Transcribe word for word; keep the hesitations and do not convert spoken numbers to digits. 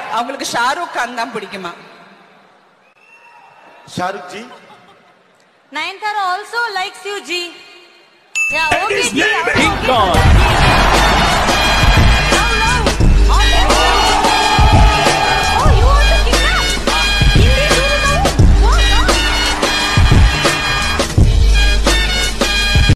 அவங்களுக்கு ஷாருக் கான் தான் பிடிக்குமா? Shahrukh ji. Nayanthara also likes you, G. Yeah, okay, G. King Kong.